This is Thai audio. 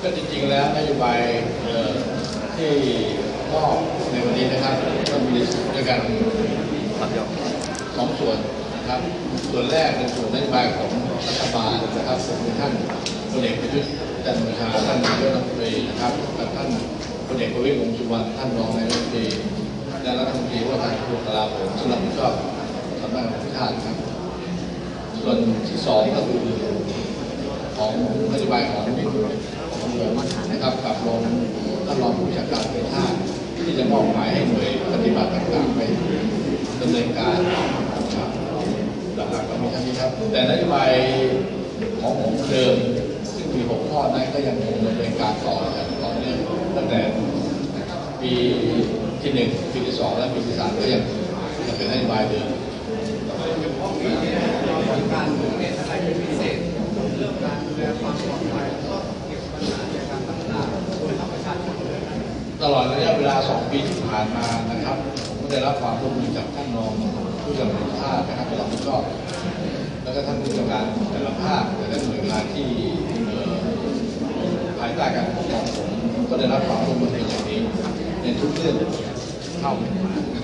ก็จริงๆแล้วนโยบายที่มอบในวันนี้นะครับก็มีด้วยกันสองส่วนนะครับส่วนแรกเป็นส่วนนโยบายของรัฐบาลนะครับของท่านพลเอกประยุทธ์จันทร์โอชาท่านนายกรัฐมนตรีนะครับและท่านพลเอกประวิตรวงษ์สุวรรณท่านรองนายกรัฐมนตรีและรัฐมนตรีว่าการกระทรวงกลาโหมซึ่งรับผิดชอบสำนักงานชาติครับส่วนที่สองก็คือของนโยบายของนะครับกับรองท่านรองผู้บัญชาการตำรวจชาติที่จะมอบหมายให้หน่วยปฏิบัติต่างๆไปดำเนินการครับหลักๆก็มีเท่านี้ครับแต่นโยบายของผมเดิมซึ่งมี6ข้อนั้นก็ยังคงดำเนินการต่ออย่างต่อเนื่องตั้งแต่ปีที่1ปีที่2และปีที่3ก็ยังเป็นนโยบายเดิมการดูแลอะไรเป็นพิเศษเรื่องการดูแลความปลอดภัยแล้วก็เก็บปัญหาในการต่างๆโดยธรรมชาติตลอดระยะเวลา2 ปีที่ผ่านมานะครับผมก็ได้รับความร่วมมือจากท่านรองผู้กำกับภาคนะครับรับผิดชอบแล้วก็ท่านผู้จัดการแต่ละภาคแต่ละหน่วยงานที่ภายใต้การปกครองผมก็ได้รับความร่วมมือในอย่างนี้ในทุกเรื่องเข้า